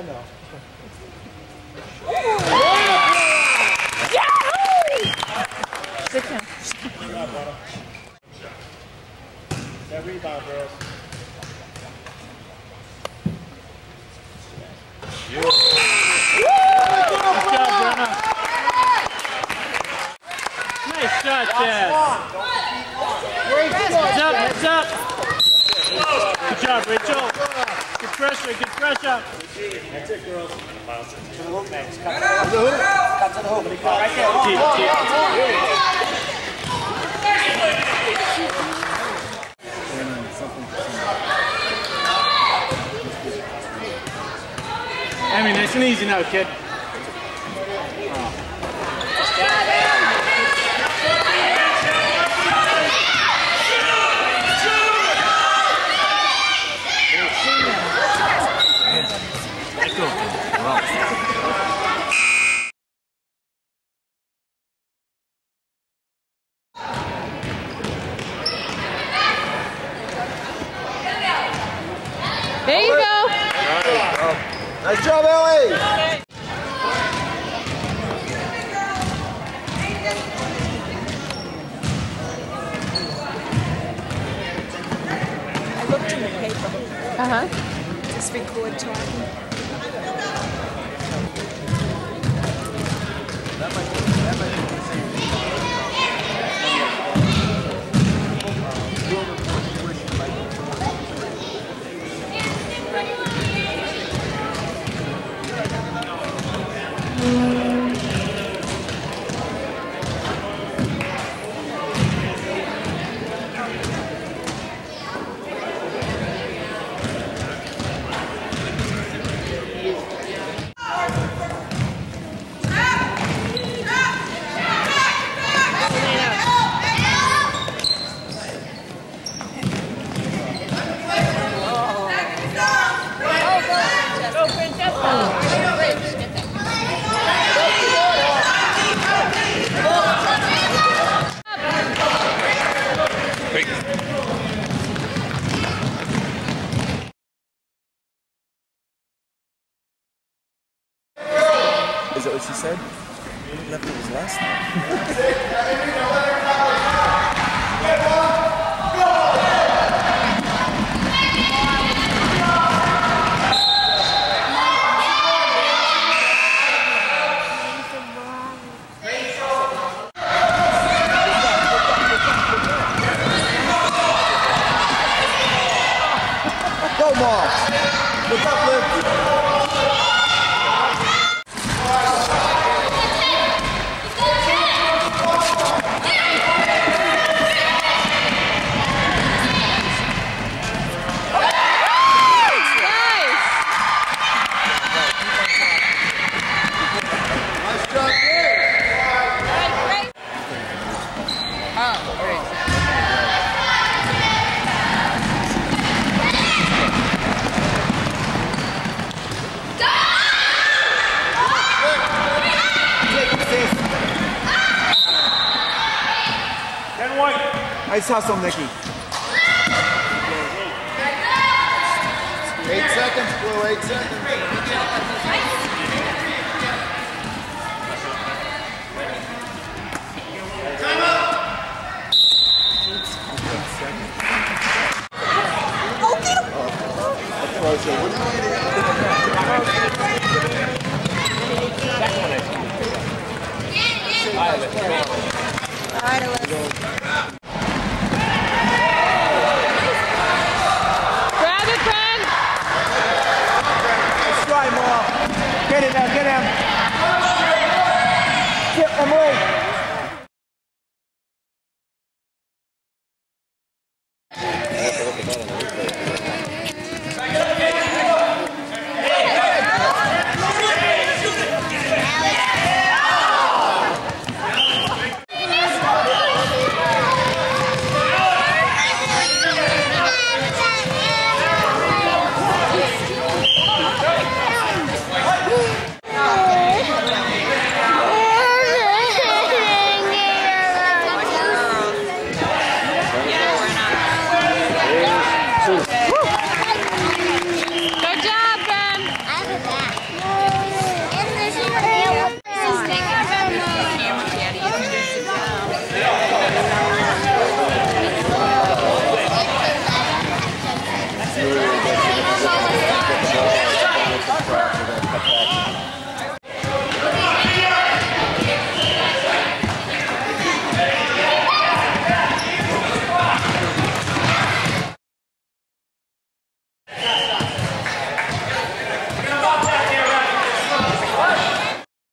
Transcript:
I know. Good count. That rebound, girls. Good job, Brenna. Nice shot, Chad. Heads up. Good job, Rachel. Good pressure, good pressure. That's it, girls. To the hoop, Max. Cut to the hoop. Cut to the hoop. Right there. Amy, nice and easy now, kid. There you go. Nice job, Ellie. I looked in the paper. Just record talking. That might be the same. Is that what she said? Left it was last night. Go, Mom! Look up, Liv! Nice hustle, Nikki. 8 seconds, Blue, 8 seconds. Time up! I don't